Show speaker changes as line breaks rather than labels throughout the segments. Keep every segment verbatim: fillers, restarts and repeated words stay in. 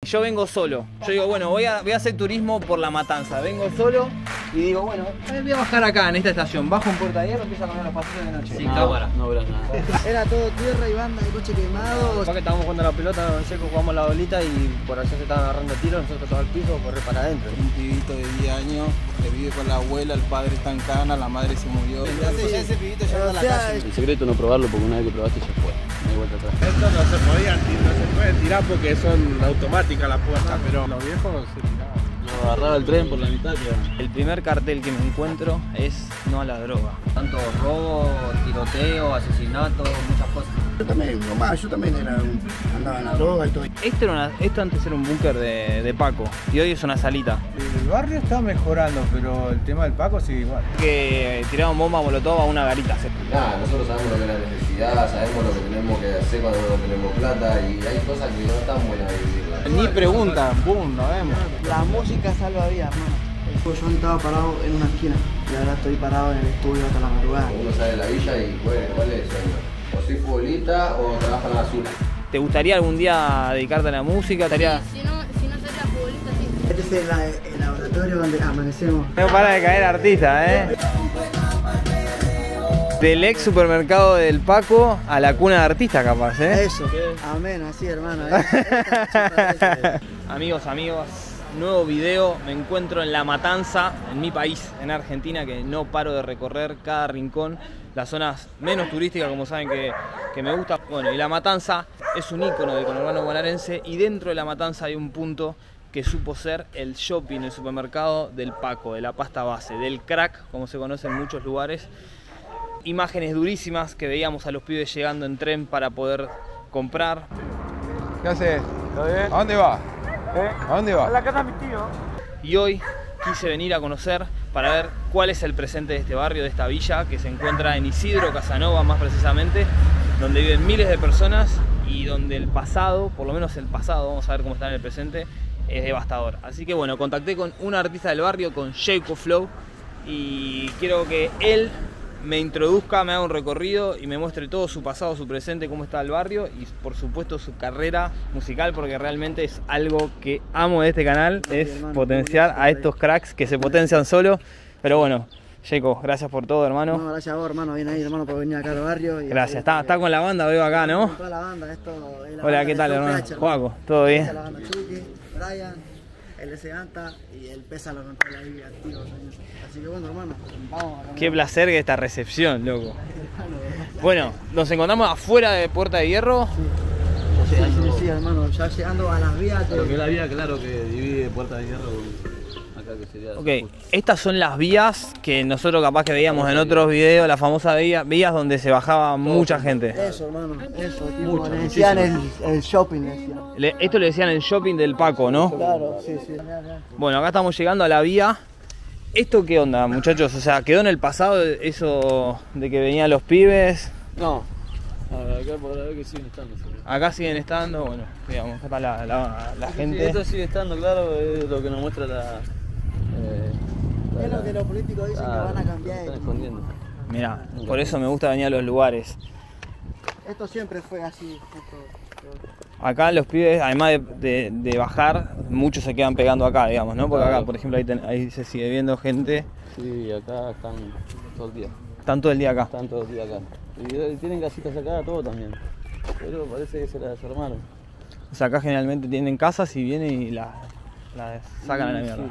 Yo vengo solo. Yo digo, bueno, voy a, voy a hacer turismo por La Matanza. Vengo solo y digo, bueno, voy a bajar acá en esta estación. Bajo en Puerta de Hierro, empiezo a caminar los pasillos de noche.
Sin cámara. No verás nada.
Era todo tierra y banda de coche quemado.
Acá que estábamos jugando a la pelota, con Seco jugamos la bolita y por allá se estaban agarrando tiros, nosotros al piso, correr para adentro.
Un pibito de diez años que vive con la abuela, el padre está en cana, la madre se murió. Entonces ya ese pibito ya va a la casa.
El secreto no probarlo porque una vez que probaste ya fue. No hay vuelta atrás.
Esto no se podían tirar, no se puede tirar porque son automáticas las puertas, pero los viejos se tiraban.
Yo agarraba el tren por la mitad que...
El primer cartel que me encuentro es no a la droga.
Tanto robo, tiroteo, asesinato, muchas cosas.
Yo también, mamá, yo también era un, andaba en la droga y todo.
Esto, era una, esto antes era un búnker de, de Paco y hoy es una salita.
El barrio está mejorando, pero el tema del Paco sigue igual.
Que tiraban bomba molotov a una garita.
Nada, nosotros sabemos lo que es la necesidad, sabemos lo que tenemos que hacer cuando no tenemos plata y hay cosas que no están buenas de vivirlas.
Ni preguntan, boom, nos vemos.
La música salva vidas, hermano. Yo estaba parado en una esquina y ahora estoy parado en el estudio hasta la madrugada.
Uno sale de la villa y bueno, ¿cuál es el sueño? O soy futbolista o trabajo en la basura.
¿Te gustaría algún día dedicarte a la música? ¿Estaría...
Si no, si no sería futbolista, sí.
Este es el, el laboratorio donde amanecemos.
No para de caer artista, ¿eh? Del ex supermercado del Paco a la cuna de artista, capaz, ¿eh?
Eso, amén, así hermano.
Amigos, amigos, nuevo video. Me encuentro en La Matanza, en mi país, en Argentina, que no paro de recorrer cada rincón. Las zonas menos turísticas, como saben que, que me gusta. Bueno, y La Matanza es un ícono del conurbano bonaerense y dentro de La Matanza hay un punto que supo ser el shopping, el supermercado del Paco, de la pasta base, del crack, como se conoce en muchos lugares. Imágenes durísimas que veíamos a los pibes llegando en tren para poder comprar.
¿Qué haces? ¿A dónde vas? ¿Eh? ¿A dónde vas?
A la casa de mi tío.
Y hoy quise venir a conocer para ver cuál es el presente de este barrio, de esta villa, que se encuentra en Isidro Casanova más precisamente, donde viven miles de personas y donde el pasado, por lo menos el pasado, vamos a ver cómo está en el presente, es devastador. Así que bueno, contacté con un artista del barrio, con Jacob Flow, y quiero que él me introduzca, me haga un recorrido y me muestre todo su pasado, su presente, cómo está el barrio y por supuesto su carrera musical, porque realmente es algo que amo de este canal, es potenciar a estos cracks que se potencian solo. Pero bueno, Jacob, gracias por todo, hermano.
No, gracias a vos, hermano, bien ahí, hermano, por venir acá al barrio. Y
gracias, está, está con la banda, veo acá, ¿no?
Con toda la banda, esto es la
Hola,
banda
¿qué tal,
de
hermano?
Flash,
Juaco, ¿todo bien?
La banda Chucky, Brian, el S Ganta y el Pésalo con toda la vida activo. Así que bueno, hermano, vamos a...
Qué placer que esta recepción, loco. Bueno, nos encontramos afuera de Puerta de Hierro.
Sí, sí, sí, sí, hermano, ya llegando a las vías.
Lo que es la vía, claro, que divide Puerta de Hierro con acá, que sería...
Ok, estas son las vías que nosotros capaz que veíamos en otros videos, las famosas vías, vías donde se bajaba mucha gente.
Eso, hermano, eso, tipo, le decían el, el shopping, le decían.
Le, esto le decían el shopping del Paco, ¿no?
Claro, sí, sí.
Bueno, acá estamos llegando a la vía. ¿Esto qué onda, muchachos? O sea, ¿quedó en el pasado eso de que venían los pibes?
No, acá por la vez que siguen estando. ¿Sí?
Acá siguen estando, bueno, digamos, acá está la, la, la gente.
Sí, esto sigue estando, claro, es lo que nos muestra la... Eh, la
es lo que los políticos dicen, claro, que van a cambiar.
Están escondiendo.
Mirá, por eso me gusta venir a los lugares.
Esto siempre fue así. Esto,
acá los pibes, además de, de, de bajar, muchos se quedan pegando acá, digamos, ¿no? Porque acá, por ejemplo, ahí, ten, ahí se sigue viendo gente.
Sí, acá están todo el día.
Están todo el día acá.
Están todo el día acá. Y tienen casitas acá, todo también. Pero parece que se las desarmaron.
O sea, acá generalmente tienen casas y vienen y las la sacan a la mierda.
Sí.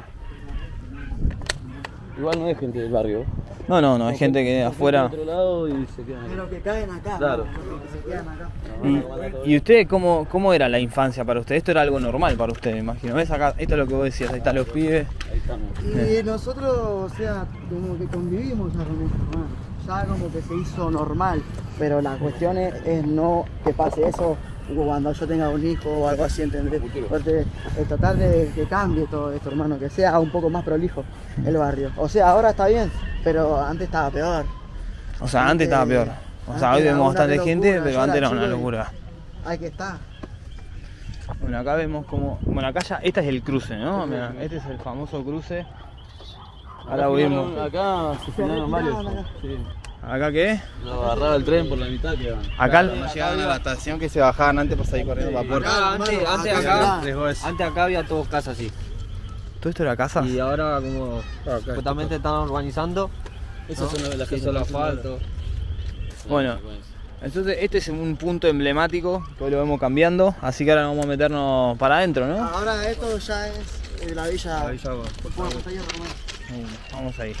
Igual no es gente del barrio.
No, no, no, hay gente que de afuera.
Otro lado y se quedan acá.
Pero que caen acá,
claro.
¿no? Que se quedan acá.
¿Y, y ustedes cómo, cómo era la infancia para ustedes? Esto era algo normal para ustedes, me imagino. ¿Ves acá? Esto es lo que vos decías, ahí están los pibes.
Ahí estamos.
Y nosotros, o sea, como que convivimos ya con esto, hermano. Ya como que se hizo normal. Pero la cuestión es, es no que pase eso cuando yo tenga un hijo o algo así, ¿entendés? Porque es tratar de que cambie todo esto, hermano, que sea un poco más prolijo el barrio. O sea, ahora está bien, pero antes estaba peor.
O sea, antes, antes estaba peor. O sea, hoy vemos bastante gente, pero antes era una locura.
Hay que estar.
Bueno, acá vemos como... Bueno, acá ya... Este es el cruce, ¿no? Mirá, este es el famoso cruce. Ahora volvimos.
Acá se frenaron varios. Sí.
¿Acá qué?
Lo agarraba el tren por la mitad que van.
Acá
Cuando llegaban a la estación que se bajaban antes para salir corriendo para Puerto.
Acá, antes, antes acá, antes acá había todo casas así.
¿Todo esto era casa?
Y ahora como supuestamente están urbanizando,
Esas son las
se
casas
hizo el
que
asfalto.
Bueno, entonces este es un punto emblemático que hoy lo vemos cambiando, así que ahora vamos a meternos para adentro, ¿no?
Ahora esto ya es eh, la villa.
La Villa Agua.
Bueno, pues ahí es Romero.
Vamos ahí.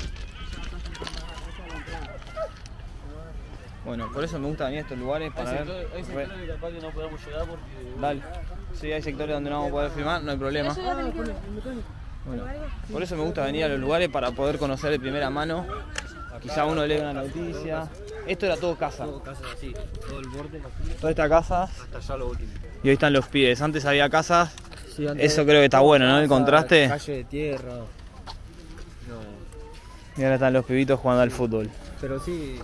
Bueno, por eso me gustan a mí estos lugares para ver.
Hay sectores que capaz que no podemos llegar porque...
Dale. Sí, hay sectores donde no vamos a poder filmar, no hay problema. Bueno, por eso me gusta venir a los lugares para poder conocer de primera mano. Quizá uno lee una noticia. Esto era todo casa.
Todo casas así, todo el borde
Toda esta casa.
hasta allá lo último.
Y hoy están los pibes. Antes había casas.
Sí, antes
Eso creo que está bueno, ¿no? El contraste.
Calle de tierra. No.
Y ahora están los pibitos jugando al fútbol.
Pero sí,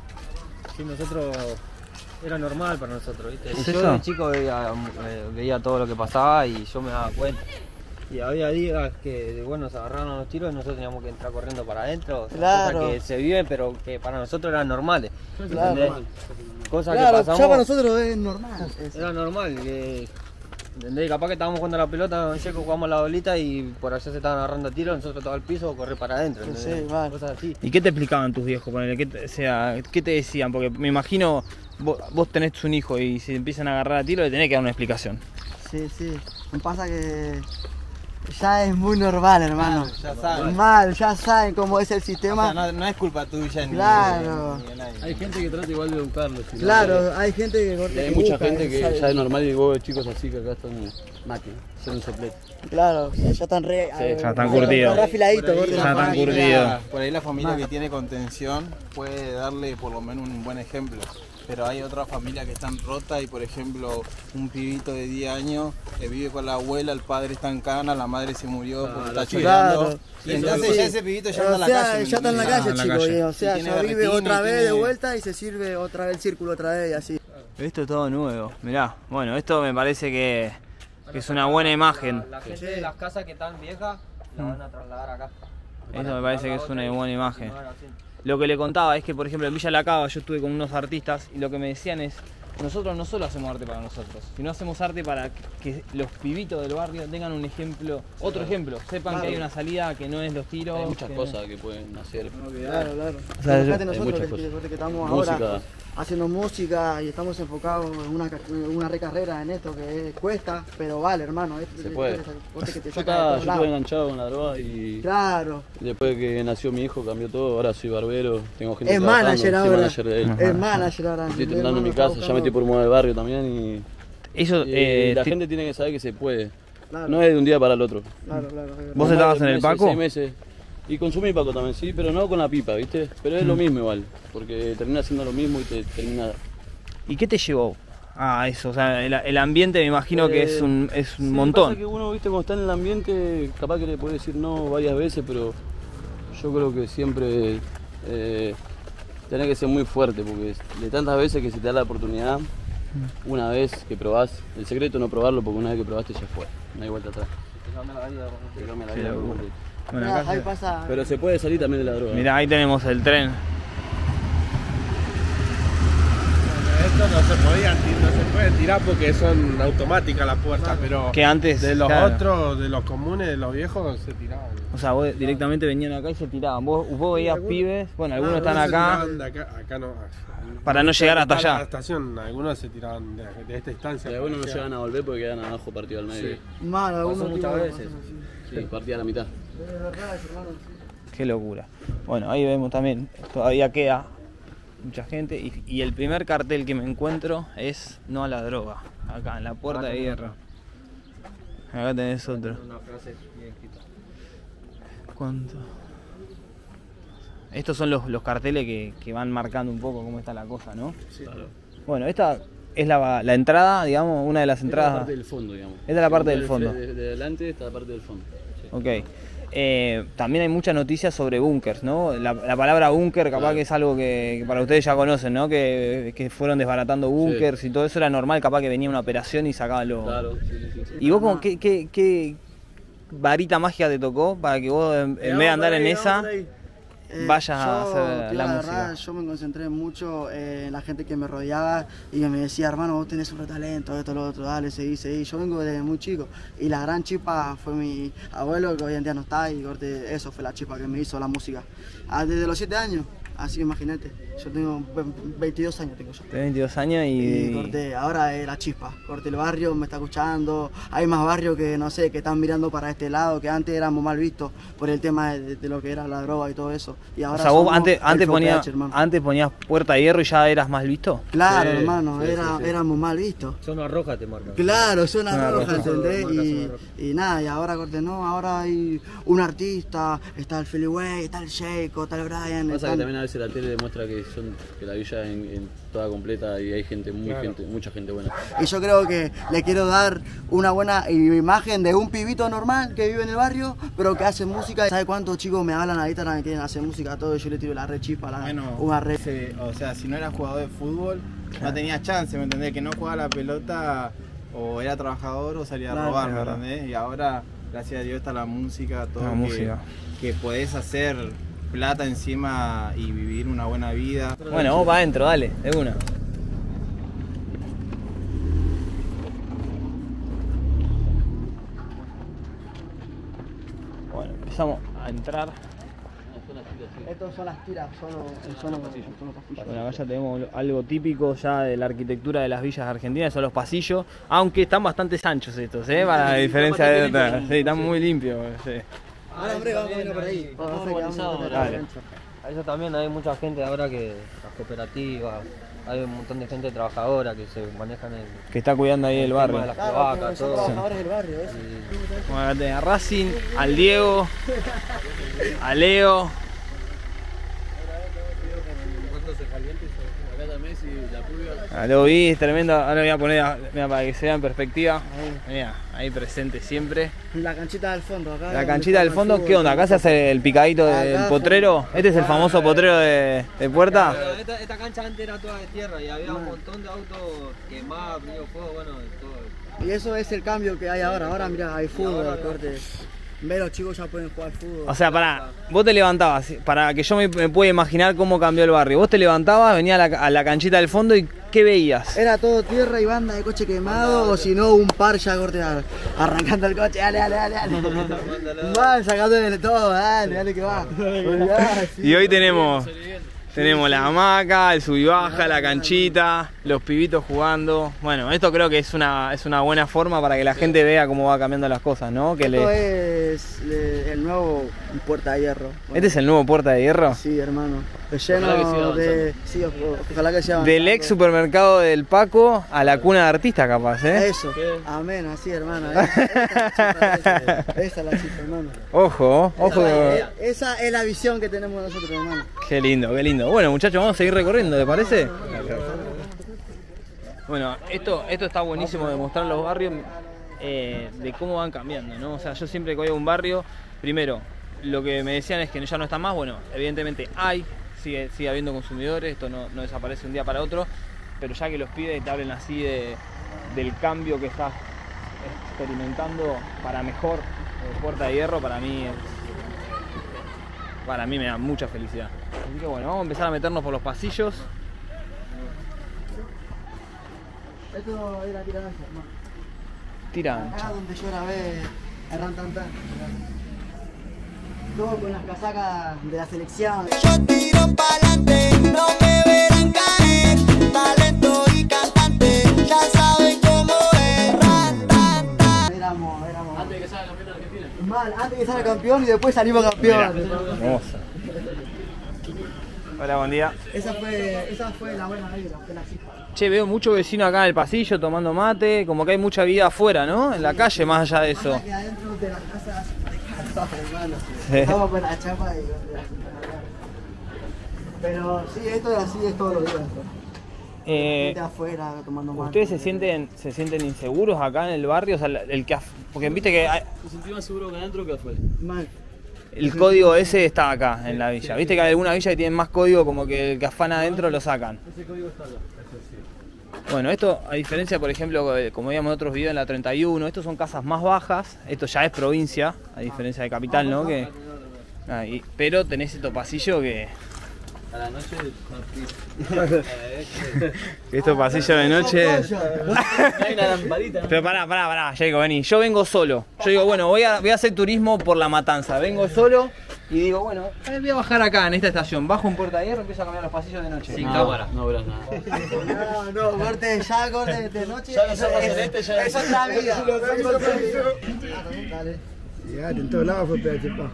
sí nosotros era normal para nosotros, ¿viste?
¿Es
Yo
eso?
de chico veía, eh, veía todo lo que pasaba y yo me daba cuenta. Y había días que bueno, se agarraron a los tiros y nosotros teníamos que entrar corriendo para adentro.
Claro.
Cosas que se viven pero que para nosotros eran normales.
Claro.
¿Entendés? Cosas
Claro,
que pasamos.
ya para nosotros es normal. eso.
Era normal, que, ¿entendés? Capaz que estábamos jugando a la pelota, con Checo jugamos a la bolita y por allá se estaban agarrando a tiros, nosotros todo al piso, correr para adentro.
Sí,
¿entendés?
vale.
Cosas así.
¿Y qué te explicaban tus viejos? Ponele, ¿qué te, o sea, ¿qué te decían? Porque me imagino, vos, vos tenés un hijo y si empiezan a agarrar a tiro le tenés que dar una explicación.
Sí, sí. Me pasa que ya es muy normal, hermano.
Ya saben.
Mal, ya saben cómo es el
O sea,
sistema.
no, no es culpa tuya ni,
Claro.
ni de nadie.
Hay gente que trata igual de educarlos. si no,
Claro, hay gente que
y
corta.
hay
que
mucha
busca,
gente que
sabe.
ya es normal y vos chicos así que acá están máquinas, son un soplete.
Claro, o sea, ya están re. eh,
ya están curtidos.
Re afiladitos,
Por ahí
gordo.
Ya
la
están
familia-
curtidos.
Por ahí la familia
Mal.
que tiene contención puede darle por lo menos un buen ejemplo. Pero hay otras familias que están rotas y por ejemplo un pibito de diez años que vive con la abuela, el padre está en cana, la madre se murió porque está
Claro.
llorando. Y entonces
Sí.
ya ese pibito ya
O
anda a la
sea,
calle. ¿me
ya está en la
entendés?
calle,
en la
chicos.
calle.
y, O sea,
Y tiene
ya vive
berretines,
otra vez de
tiene-
vuelta y se sirve otra vez el círculo otra vez y así.
Esto es todo nuevo, mirá. Bueno, esto me parece que, que es una buena imagen.
La, la gente de las casas que están viejas la van a trasladar acá.
Esto me parece que es una buena imagen.
No era así.
Lo que le contaba es que, por ejemplo, en Villa La Cava yo estuve con unos artistas y lo que me decían es, nosotros no solo hacemos arte para nosotros, sino hacemos arte para que los pibitos del barrio tengan un ejemplo, otro ejemplo, sepan que hay una salida que no es los tiros.
Hay muchas
que
cosas que pueden hacer.
Claro, claro.
O sea,
Fíjate
hay
nosotros
muchas
que,
cosas.
que- que estamos
Música.
ahora haciendo música y estamos enfocados en una, ca- una recarrera en esto que es- cuesta, pero vale, hermano. Esto
Se
te-
puede.
te- te- que te
Yo
saca de
estaba,
todos
yo estuve
lados.
enganchado con la droga y
Claro,
después que nació mi hijo cambió todo. Ahora soy barbero, tengo gente
es
trabajando,
manager
soy
ahora.
manager de él.
Es manager ahora.
Estoy
Mi
intentando en mi
hermano
casa,
está
ya metí
buscando-
por moda de barrio también y,
Eso,
y
eh,
la
ti-
gente tiene que saber que se puede.
Claro,
No es de un día para el otro.
claro, claro. es verdad.
¿Vos
Más
estabas
de
en el
meses,
Paco?
seis meses. Y consumí Paco también, sí, pero no con la pipa, ¿viste? Pero es lo mismo igual, porque termina haciendo lo mismo y te termina...
¿Y qué te llevó a eso? O sea, el, el ambiente me imagino que es un, es un
Sí,
montón.
Pasa que uno, viste, cuando está en el ambiente, capaz que le puede decir no varias veces, pero yo creo que siempre eh, tenés que ser muy fuerte, porque de tantas veces que se te da la oportunidad, una vez que probás, el secreto es no probarlo, porque una vez que probaste ya fue, no hay vuelta atrás.
Te cambia la vida.
Te cambia la
Sí,
vida
seguro.
por completo.
Bueno,
Mirá,
acá
ahí
se-
pasa.
Pero se puede salir también de la droga.
Mirá, ahí tenemos el tren.
Esto no se podía, ti- no se puede tirar porque son automáticas las puertas, pero
Que antes,
de los
claro.
otros, de los comunes, de los viejos, se tiraban.
O sea, vos directamente venían acá y se tiraban. Vos, vos veías pibes, bueno, algunos están
Algunos se
acá.
tiraban de acá, acá no.
Para no llegar hasta
A la
allá.
estación, algunos se tiraban de, de esta instancia.
Y algunos no
para
llegan a volver porque quedan abajo partido al medio.
Sí.
Mal, algunos
Pasó muchas
tipos-
veces.
Sí, partida a la mitad.
Es verdad, hermano.
Qué locura. Bueno, ahí vemos también, todavía queda mucha gente. Y, y el primer cartel que me encuentro es no a la droga. Acá, en la puerta de hierro. Acá tenés otro.
Una frase bien escrita.
¿Cuánto? Estos son los, los carteles que, que van marcando un poco cómo está la cosa, ¿no?
Claro.
Bueno, esta es la, la entrada, digamos, una de las
Esta es la
entradas.
parte del fondo, digamos.
Esta es la parte
Si
del
vos ves
fondo.
De, de adelante está la parte del fondo. Sí.
Ok. Eh, también hay muchas noticias sobre búnkers, ¿no? La, la palabra búnker capaz
Claro.
que es algo que, que para ustedes ya conocen, ¿no? Que, que fueron desbaratando búnkers y todo eso era normal, capaz que venía una operación y sacaban los...
Claro, sí, sí, sí.
¿Y vos como qué, qué, qué varita mágica te tocó para que vos en, en vez de andar en esa,
Eh,
vayas a
yo,
hacer
tío,
la,
la
música?
verdad, yo me concentré mucho en la gente que me rodeaba y que me decía, hermano, vos tenés un talento, esto, lo otro, dale, seguí, seguí. Yo vengo desde muy chico y la gran chispa fue mi abuelo, que hoy en día no está, y corte, eso fue la chispa que me hizo la música. Ah, desde los siete años, así imagínate. Yo tengo veintidós años, tengo yo.
Tengo veintidós años y...
Y corte, ahora es la chispa. Corte, el barrio me está escuchando. Hay más barrios que, no sé, que están mirando para este lado, que antes éramos mal vistos por el tema de, de lo que era la droga y todo eso. Y ahora
O sea, vos
somos
antes,
el
antes,
Flow
ponía,
P H, hermano.
antes ponías Puerta de Hierro y ya eras más visto.
Claro,
Sí,
hermano,
sí,
era,
sí, sí.
éramos mal vistos.
Zona roja te marca.
Claro, zona
Zona
roja,
roja.
¿entendés?
Marca
Y,
zona roja.
y nada, y ahora corte, no, ahora hay un artista, está el Philly Way, está el Sheiko, está el Brian.
Pasa
están-
que también a veces la tele demuestra que son que la villa es en, en toda completa y hay gente, muy gente, mucha gente buena.
Y yo creo que le quiero dar una buena imagen de un pibito normal que vive en el barrio, pero que hace música. ¿Sabe cuántos chicos me hablan ahorita que quieren hacer música? Todo, yo le tiro la red chispa, la,
Bueno,
una red.
se- o sea, si no eras jugador de fútbol, no tenías chance, ¿me entendés? Que no jugaba la pelota o era trabajador o salía a
Claro,
robar,
es
¿me
verdad.
entendés? Y ahora, gracias a Dios, está la música, todo
La
que,
música.
que podés hacer plata encima y vivir una buena vida.
Bueno, vos para adentro, dale, de una. Bueno, empezamos a entrar.
Estos son las tiras, son los, son los, son los pasillos.
Bueno, acá ya tenemos algo típico ya de la arquitectura de las villas argentinas, son los pasillos, aunque están bastante anchos estos, ¿eh? Para la diferencia de otras. Sí, están muy limpios, sí.
Ahora, hombre, vamos a ir por ahí.
Está
Vamos a
organizado,
hacer que
dale.
vamos a ver.
A eso también hay mucha gente ahora que las cooperativas, hay un montón de gente trabajadora que se manejan el
Que está cuidando ahí el
tema
barrio.
de las
Claro,
cloacas,
que son
todo.
trabajadores del barrio, eso.
Bueno, acá tenés a Racing, al Diego, a Leo. Ah, lo vi, es tremendo. Ahora voy a poner, mira, para que se vea en perspectiva. Mira, ahí presente siempre.
La canchita del fondo, acá.
La
donde
canchita del
juegan
fondo,
fútbol,
¿qué onda? Acá se hace el picadito del
Acá,
potrero. Este es el famoso potrero de, de Puerta.
Pero esta, esta cancha antes era toda de tierra y había un montón de autos quemados, prendidos fuego, bueno, de todo.
Y eso es el cambio que hay ahora. Ahora, mira, hay fútbol, corte. Ve, los chicos ya pueden jugar fútbol.
O sea, pará, vos te levantabas, para que yo me, me pueda imaginar cómo cambió el barrio. Vos te levantabas, venías a la, a la canchita del fondo y ¿qué veías?
Era todo tierra y banda de coche quemado, o si no, un par ya corte ar- arrancando el coche, dale, dale, dale, dale. Va, sacando de todo, dale, dale que va. Olvidá, sí.
Y hoy tenemos, tenemos la hamaca, el sub y baja, la canchita, los pibitos jugando. Bueno, esto creo que es una, es una buena forma para que la gente vea cómo va cambiando las cosas, ¿no? Que
Esto
le...
es le- el nuevo Puerta de Hierro.
¿Este es el nuevo Puerta de Hierro?
Sí, hermano.
Ojalá que siga
Lleno
avanzando.
de... Sí, o- ojalá que sea
Del ex supermercado del Paco a la cuna de artistas capaz, ¿eh?
Eso, amén, así, hermano. Esa, esa es la chispa, esa es la chispa, hermano.
Ojo, ojo.
Esa, esa es la visión que tenemos nosotros, hermano.
Qué lindo, qué lindo. Bueno, muchachos, vamos a seguir recorriendo, ¿te parece? Bueno, esto, esto está buenísimo de mostrar los barrios, eh, de cómo van cambiando, ¿no? O sea, yo siempre que voy a un barrio, primero, lo que me decían es que ya no está más, bueno, evidentemente hay, sigue, sigue habiendo consumidores, esto no, no desaparece un día para otro, pero ya que los pibes te hablen así de, del cambio que estás experimentando para mejor, eh, Puerta de Hierro, para mí es, para mí me da mucha felicidad. Así que bueno, vamos a empezar a meternos por los pasillos.
Esto era tirar ancha, hermano.
Tira
Acá
ancha.
donde yo grabé el Rantantan. Todo con las casacas de la selección.
Yo tiro pa'lante, no me verán caer. Talento y cantante, ya saben cómo es. Ran, tan, tan.
Éramos, éramos. Antes de que salga campeón de Argentina. Mal, antes de que salga campeón y después salimos campeón.
Hermosa. Hola, buen día.
Esa fue, esa fue la buena vida, fue la chispa.
Che, veo mucho vecino acá en el pasillo tomando mate, como que hay mucha vida afuera, ¿no? En la calle, más allá de eso.
Pasa que adentro de las casas hay casas, hermano.
Sí.
Estamos con la chapa y... Pero sí, esto es así, es todos los días.
Eh,
Gente afuera tomando mate.
¿Ustedes se sienten, se sienten inseguros acá en el barrio? O sea, el que, af- porque viste que hay-
Me sentí más seguro que adentro que afuera.
Mal.
el código ese está acá en la villa. Viste que hay algunas villas que tienen más código, como que el que afana adentro lo sacan.
Ese código está acá.
Bueno, esto a diferencia, por ejemplo, de- como veíamos en otros videos en la treinta y uno, estos son casas más bajas, esto ya es provincia, a diferencia de capital, ¿no? Que Ah, y, pero tenés estos pasillos que...
A la noche.
Estos pasillos de noche...
Hay una lamparita, ¿no?
Pero pará, pará, pará, Jacob, vení. Yo vengo solo. Yo digo, bueno, voy a, voy a hacer turismo por La Matanza. Vengo solo y digo, bueno, voy a bajar acá en esta estación. Bajo en Puerta de Hierro y empiezo a caminar los pasillos de noche.
Sin cámara. No verás nada.
No, no, corte ya, corte de noche.
Ya los ojos celestes ya.
Es otra vida. Dale.
Llegaste en todos lados, fue pedazo de pa.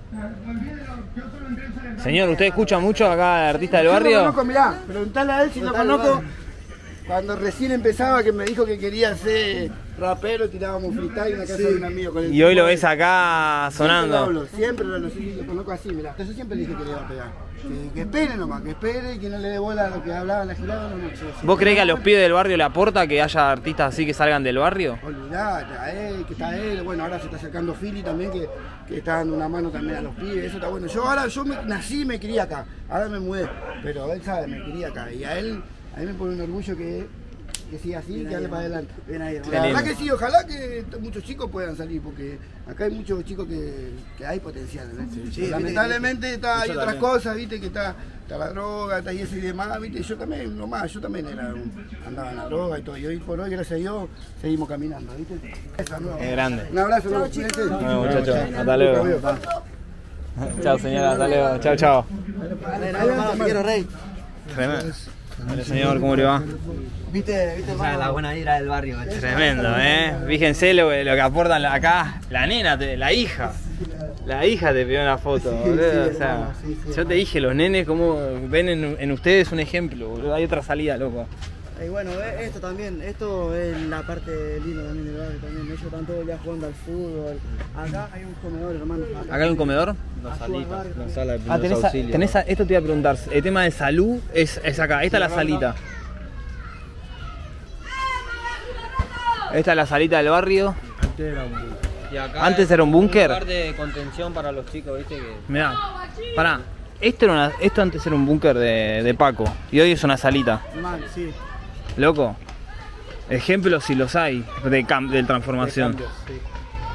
Señor, ¿usted escucha mucho acá al artista del barrio?
Yo lo conozco, mirá, preguntale a él si lo conozco. Cuando recién empezaba, que me dijo que quería ser rapero, tirábamos freestyle en la casa de un amigo con el
Y hoy lo ves acá sonando.
Siempre lo hablo, siempre lo, lo, lo conozco así, mirá. Yo siempre le dije que le iba a pegar. Que, que espere nomás, que espere y que no le dé bola a lo que hablaba en la girada. No, no, yo,
¿Vos creés que a los pibes del barrio le aporta que haya artistas así que salgan del barrio?
Olvidate, a él, que está él, bueno, ahora se está acercando Philly también, que, que está dando una mano también a los pibes, eso está bueno. Yo ahora, yo me, nací y me crié acá, ahora me mudé, pero él sabe, me crié acá, y a él, a mí me pone un orgullo que, que siga así y que hable para adelante.
Bien ahí,
La verdad que sí, ojalá que muchos chicos puedan salir, porque acá hay muchos chicos que, que hay potencial, ¿no? Sí, sí, lamentablemente está, hay otras cosas, viste, que está, está la droga, está y eso y demás, viste, yo también, nomás, yo también era un, andaba en la droga y todo, y hoy por hoy, gracias a Dios, seguimos caminando, viste. Esa nueva.
Es grande.
Un abrazo, nuevo, cuídense.
Bueno, muchachos, hasta luego. Chao, señora, hasta luego. Chao, chao.
Quiero rey.
Tremendo. Hola, señor, ¿cómo le va?
¿Viste? ¿Viste?
O sea, la buena vibra del barrio. ¿eh?
Tremendo, ¿eh? Fíjense lo, lo que aportan acá. La nena, te, la hija. La hija te pidió una foto, boludo. O sea, yo te dije, los nenes, como ven en, en ustedes un ejemplo, boludo. Hay otra salida, loco.
Y bueno, esto también, esto es la parte linda también del barrio también. Ellos están todo el día jugando al fútbol. Acá hay un comedor, hermano.
¿Acá hay un comedor?
Una salita, una sala de
Ah, tenés, a, tenés a, esto te iba a preguntar, el tema de salud es, es acá, esta es la salita. Esta es la salita del barrio.
Antes era un búnker.
Y acá
Antes era un búnker.
Un lugar de contención para los chicos, viste que...
Mirá, pará, esto, era una, esto antes era un búnker de, de Paco y hoy es una salita.
Mal, sí.
Loco, ejemplos si los hay de, cam de transformación.
De cambios, sí.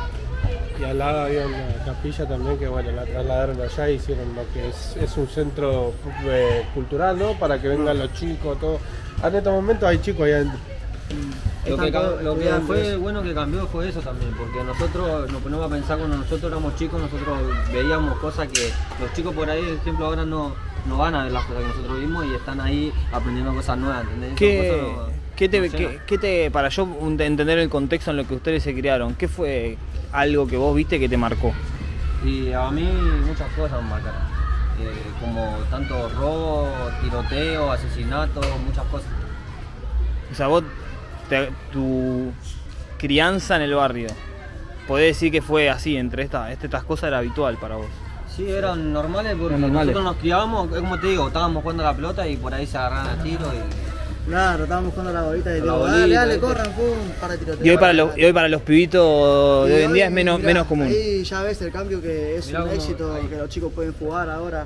Y al lado había una capilla también que bueno, la trasladaron allá y hicieron lo que es, es un centro eh, cultural, ¿no? Para que vengan los chicos, todo. En estos momentos hay chicos ahí adentro.
Lo que, lo que fue bueno que cambió fue eso también, porque nosotros nos ponemos a pensar cuando nosotros éramos chicos, nosotros veíamos cosas que los chicos por ahí, por ejemplo, ahora no, no van a ver las cosas que nosotros vimos y están ahí aprendiendo cosas nuevas, ¿entendés?
¿Qué,
no,
¿qué, te,
no
qué, ¿Qué te, para yo entender el contexto en lo que ustedes se criaron, qué fue algo que vos viste que te marcó?
Y a mí muchas cosas me marcaron, eh, como tanto robo, tiroteo, asesinato, muchas cosas.
O sea, vos, te, tu crianza en el barrio, podés decir que fue así, entre esta, estas cosas era habitual para vos.
Sí, eran normales porque
eran normales.
Nosotros nos criábamos, como te digo, estábamos jugando a la pelota y por ahí se agarraban a tiro y...
Claro, estábamos jugando la bolita y
La
digo,
bolita,
dale, dale,
¿viste?
corran, pum, para tiroteo.
Y hoy para los, y hoy para los pibitos de hoy en día es menos,
mirá,
menos común.
Ahí ya ves el cambio que es
Mirá
un
cómo-
éxito,
ahí.
que los chicos pueden jugar ahora.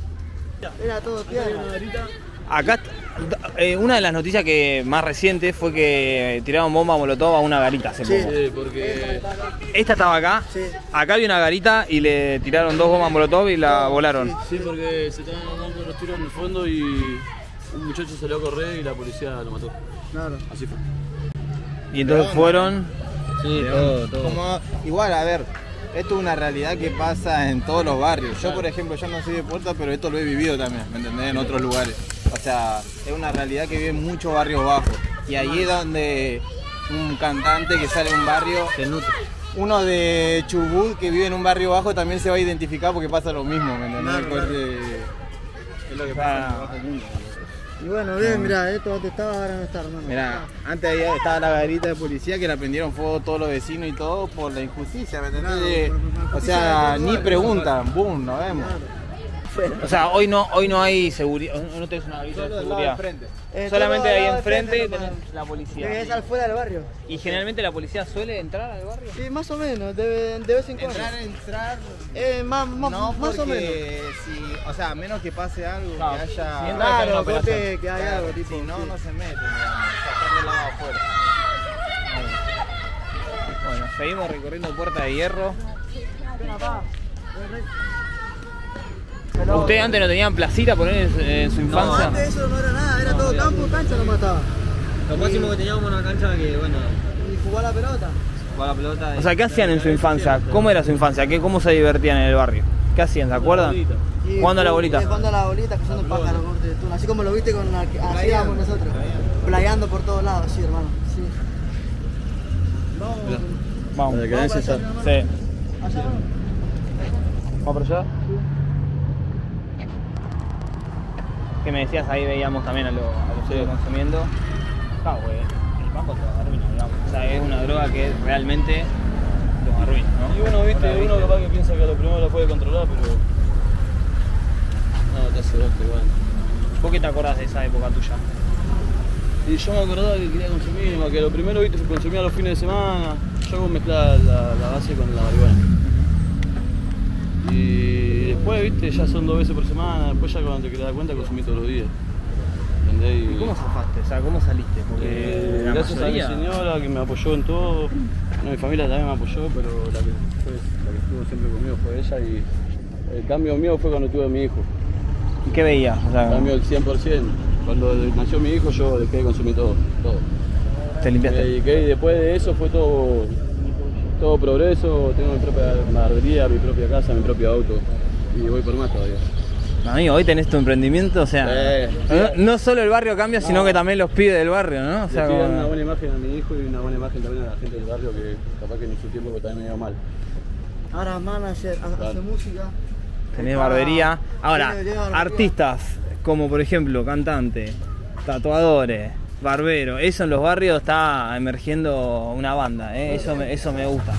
Era todo tierra.
Acá, eh, una de las noticias que más recientes fue que tiraron bomba molotov a una garita hace
Sí.
poco.
Sí, porque
Esta estaba acá,
Sí.
acá había una garita y le tiraron dos bombas molotov y la volaron.
sí, porque se estaban dando los tiros en el fondo y un muchacho salió a correr y la policía lo mató.
Claro.
Así fue.
Y entonces fueron...
Sí, todo, todo.
Como, igual, a ver, esto es una realidad que pasa en todos los barrios. Yo, por ejemplo, yo no soy de Puerta, pero esto lo he vivido también, ¿me entendés? En otros lugares. O sea, es una realidad que vive en muchos barrios bajos. Y allí es donde un cantante que sale de un barrio,
Se nutre.
uno de Chubut que vive en un barrio bajo también se va a identificar porque pasa lo mismo, ¿me entendés? Porque es lo que pasa en el bajo mundo.
Y bueno, bien, mirá, esto donde estaba, ahora no está, hermano.
Mirá, antes ahí estaba la garita de policía que la prendieron fuego todos los vecinos y todo por la injusticia, ¿me entendés? De- o sea, ni preguntan, boom, nos vemos.
O sea, hoy no, hoy no hay seguridad, no tenés una garita de
Solo del lado de
seguridad.
enfrente.
Eh,
Solamente
todo
ahí
al lado de
enfrente
frente,
tenés
nomás.
la
Que
policía.
es al fuera del barrio.
¿Y generalmente la policía suele entrar al barrio?
Sí, más o menos, de, de vez en cuando.
Entrar, entrar,
Eh, más, más,
no,
más o menos.
porque si, o sea, a menos que pase algo,
Claro,
que haya...
si entra-
Claro,
una
corte
operación.
que hay
Claro,
algo, tipo.
si no,
sí.
no se mete, digamos, sacar del lado afuera.
Bueno, seguimos recorriendo Puerta de Hierro. ¿Ustedes antes no tenían placita por en, en su infancia?
No, antes eso no era nada, era todo campo, cancha no mataba.
Lo máximo que teníamos una cancha que, bueno...
Y jugar la pelota.
Jugar la pelota.
O sea, ¿qué hacían en su infancia? ¿Cómo era su infancia? ¿Qué, ¿Cómo se divertían en el barrio? ¿Qué hacían? ¿Se acuerdan?
Y
¿Jugando a la bolita?
Jugando a la bolita, cazando pájaros, corte de tuna. Así como lo viste con la que hacíamos nosotros. Playando por todos lados, sí, hermano. Sí.
Vamos.
Vamos. ¿La querés esa?
Sí. ¿Allá? ¿Vamos por allá? ¿Qué me decías? Ahí veíamos también a, lo, a los chicos consumiendo. Ah, güey, el paco te lo arruina, digamos. O sea, es una droga que realmente los arruina, ¿no?
Y uno, viste, uno capaz que piensa que a lo primero lo puede controlar, pero... No, te hace darte igual.
¿Por qué te acordás de esa época tuya?
Y yo me acordaba que quería consumir, más que lo primero, viste, se consumía los fines de semana. Yo hago mezclar la, la base con la marihuana. Y después, viste, ya son dos veces por semana, después ya cuando te quedas cuenta consumí todos los días. ¿Entendés?
¿Y cómo zafaste? O sea, ¿cómo saliste? Porque
Eh,
la
gracias
mayoría...
a mi señora que me apoyó en todo. Bueno, mi familia también me apoyó, pero la que, fue, la que estuvo siempre conmigo fue ella. Y el cambio mío fue cuando tuve a mi hijo.
¿Y qué veías? O sea,
El cambio del cien por ciento. Cuando nació mi hijo yo dejé de consumir todo. todo.
Te limpiaste.
Me dediqué y después de eso fue todo, todo progreso. Tengo mi propia barbería, mi propia casa, mi propio auto. Y voy por más todavía.
Amigo, hoy tenés tu emprendimiento, o sea,
Eh,
no, no solo el barrio cambia, sino
no.
que también los pibes del barrio, ¿no? O sea,
Le pido
como...
una buena imagen a mi hijo y una buena imagen también a la gente del barrio que capaz que en su tiempo también me iba mal.
Ahora manager, hace
Claro.
música.
Tenés barbería. Ahora,
Tiene- tiene barbería.
artistas como por ejemplo cantante, tatuadores, barbero, eso en los barrios está emergiendo una banda, ¿eh? Eso me, eso me gusta.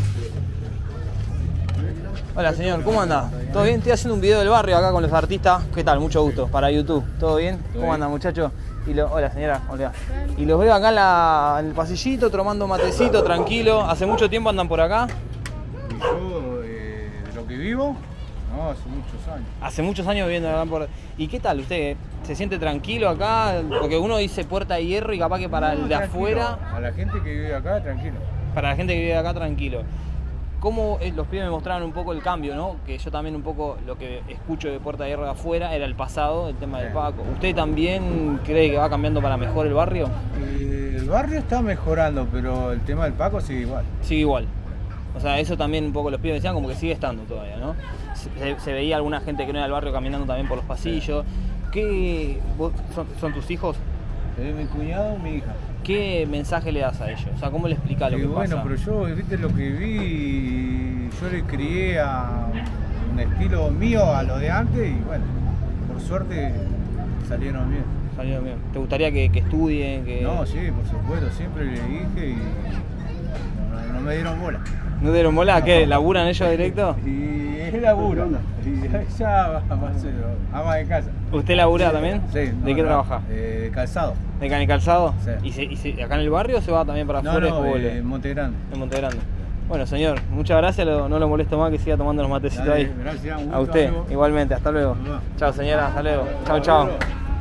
Hola señor, ¿cómo anda? ¿Todo bien? Estoy haciendo un video del barrio acá con los artistas. ¿Qué tal? Mucho gusto. Para YouTube. ¿Todo bien? ¿Cómo anda muchachos? Y lo... Hola señora, hola. Y los veo acá en, la... en el pasillito tomando matecito, tranquilo. ¿Hace mucho tiempo andan por acá?
Y yo, eh, de lo que vivo, no, hace muchos años.
Hace muchos años viviendo acá por... ¿Y qué tal usted? ¿Se siente tranquilo acá? Porque uno dice puerta de hierro y capaz que para
No,
el de
tranquilo.
afuera...
A la gente que vive acá, tranquilo.
Para la gente que vive acá, tranquilo. ¿Cómo eh, los pibes me mostraron un poco el cambio, ¿no? Que yo también un poco lo que escucho de puerta de hierro de afuera era el pasado, el tema del Paco. ¿Usted también cree que va cambiando para mejor el barrio?
Eh, el barrio está mejorando, pero el tema del Paco sigue igual.
Sigue igual. O sea, eso también un poco los pibes decían como que sigue estando todavía, ¿no? Se, se veía alguna gente que no era del barrio caminando también por los pasillos. ¿Qué vos, son, son tus hijos?
Eh, mi cuñado y mi hija.
¿Qué mensaje le das a ellos? O sea, ¿cómo le explicás lo
Y
que
bueno,
pasa?
pero yo, viste lo que vi, yo le crié a un estilo mío a lo de antes y bueno, por suerte salieron bien.
Salieron bien. ¿Te gustaría que, que estudien? Que...
No, sí, por supuesto, siempre le dije y no, no me dieron bola.
¿No dieron bola? ¿Qué? ¿Laburan ellos directo?
Y es laburo. Y ella va a ser ama de casa.
¿Usted labura también?
Sí.
¿De
no,
qué
no,
trabaja?
De calzado.
¿De can y calzado?
Sí.
¿Y, se, y se, acá en el barrio o se va también para
No,
afuera?
no,
o vuelve?
en Monte Grande.
En Monte Grande. Bueno, señor, muchas gracias. Lo- no lo molesto más, que siga tomando los matecitos
Dale,
ahí.
gracias, un
A
gusto,
usted,
amigo.
igualmente. Hasta luego.
Nos
Chao, señora. Hasta luego. Chao, chao.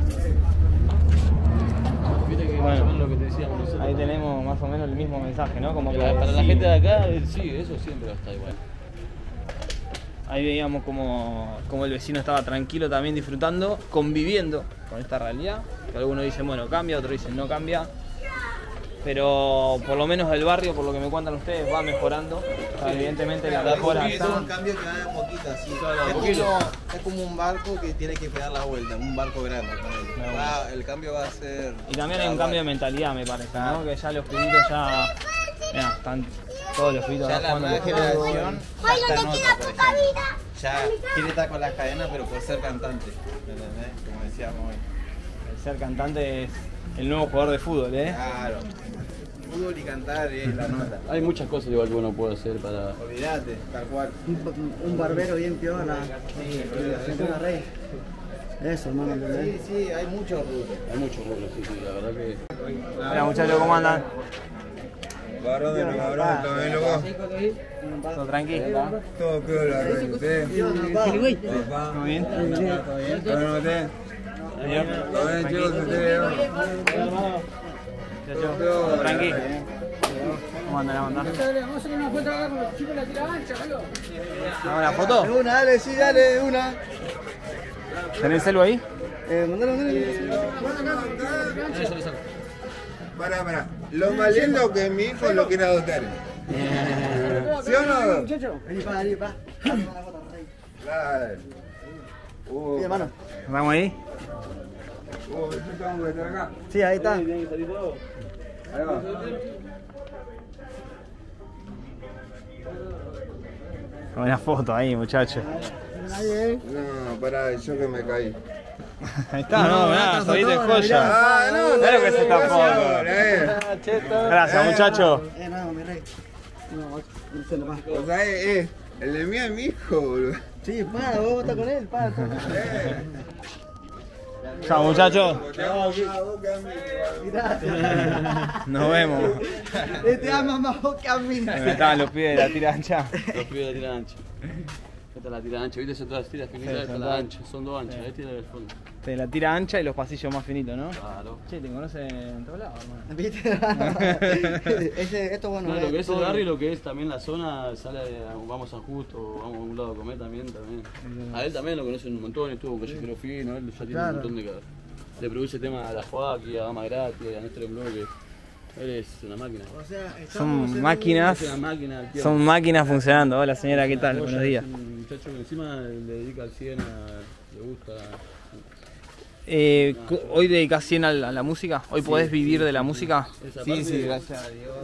Viste que
Bueno.
bueno, lo que te decíamos nosotros.
Ahí tenemos más o menos el mismo mensaje, ¿no? Como que
Para, para la
sí.
gente de acá, eh, sí, eso siempre va a estar igual.
Ahí veíamos como, como el vecino estaba tranquilo también disfrutando, conviviendo con esta realidad. Que algunos dicen, bueno, cambia, otros dicen, no cambia. Pero por lo menos el barrio, por lo que me cuentan ustedes, va mejorando. O sea, evidentemente la mejora
Es
está.
un cambio que va de poquito así.
Claro, de
es,
poquito.
como, es como un barco que tiene que pegar la vuelta, un barco grande.
Claro.
Va- el cambio va a ser.
Y también hay un cambio de mentalidad, me parece, ¿no? Que ya los pibitos ya... Mirá, están todos los pibitos
Ya
acá
la
jugando
nueva
al fútbol.
generación ya está en otra, por ejemplo. Ya quiere estar con las cadenas, pero por ser cantante. ¿Entendés? Como decíamos hoy.
El ser cantante es el nuevo jugador de fútbol, ¿eh?
Claro. Fútbol y cantar es la nota.
Hay muchas cosas igual que uno puede hacer para...
Olvídate, tal cual.
Un, un barbero bien piola.
Sí,
Sí, una rey. Eso, hermano.
sí,
¿entendés?
sí, hay muchos rubros.
Hay muchos rubros, sí, sí, la verdad que...
Hola muchachos, ¿cómo andan?
Varón de los cabrones, ¿todo bien, loco?
¿Todo tranqui?
Todo piola, ¿ustedes? Papá.
¿Todo bien?
¿Todo bien, ustedes?
Señor.
¿Todo bien, chicos, ustedes?
Muchachos, ¿todo tranqui? ¿Cómo andan la banda?
Vamos a hacer una foto acá con los chicos de la tira ancha, boludo.
¿Hagamos una foto?
De una, dale, sí, dale, de una.
¿Tenés el celu ahí?
Eh, mandalo, mandalo.
Pará, pará. Lo más lindo que mi hijo lo quiere adoptar. ¿Sí o no?
Vení, pa, vení, pa.
Claro. Uh,
Sí, hermano.
¿Vamos ahí?
Uh, ¿esto tengo que estar acá?
Sí, ahí está.
Ahí va.
Buena foto ahí, muchachos.
No, pará, yo que me caí.
Ahí está, no, mirá, soy de joya.
Ah, no,
Mirá lo que es esta foto.
eh.
Gracias, muchachos.
Eh, no, mi rey. No, no sé nomás.
O sea, eh, eh, el de mí es mi hijo, boludo.
Sí, pa, vos estás con él, pa.
Chao, muchachos.
Gracias.
Nos vemos.
Te ama más vos que a mí.
Ahí estaban los pies de la tira ancha.
Los pibes de la tira ancha. Esta es la tira ancha, ¿viste? Son todas las tiras finitas,
Sí,
esta es
son
la
todas.
ancha, son dos anchas, esta y la del fondo.
De la tira ancha y los pasillos más finitos, ¿no?
Claro.
Che, te conocen en todos lados, hermano.
¿Viste? Ese, esto bueno.
No, lo que es el
todo-
barrio y lo que es también la zona, sale, a- vamos a San Justo, vamos a un lado a comer también, también. A él también lo conocen un montón, estuvo con Callejero Fino, él ya tiene
Claro.
un montón de ca- le produce temas a la Joaquín, a Gama Gratis, a Néstor en Bloque. Él es una máquina.
O sea, estamos
Son
en
máquinas.
Es una máquina, el tío.
Son máquinas funcionando. Hola señora, ¿qué tal?
Joya,
Buenos días.
es un muchacho que encima le dedica al cien, a- le gusta.
Eh, cu- ¿Hoy dedicás cien a la, a la música? ¿Hoy podés
Sí,
vivir
sí,
de la
sí.
música?
Esa
Sí,
parte
sí,
de-
gracias a Dios.